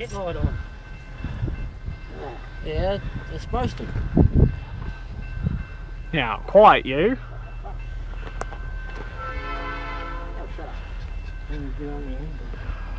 headlight on. Yeah, they're supposed to. Now, quiet you. Oh, shut up. Get on your hand.